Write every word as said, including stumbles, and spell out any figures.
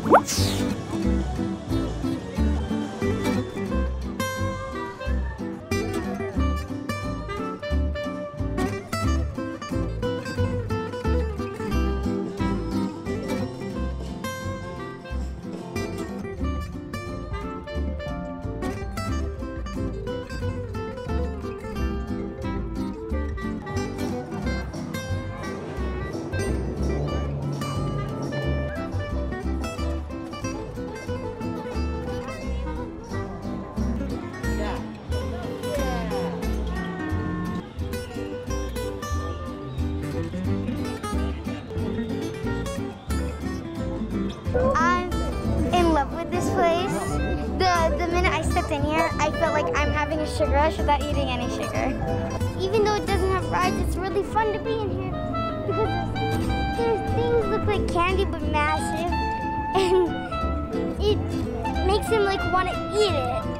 I'm in love with this place. The, the minute I stepped in here, I felt like I'm having a sugar rush without eating any sugar. Even though it doesn't have rides, it's really fun to be in here because there's, there's things look like candy but massive, and it makes him like want to eat it.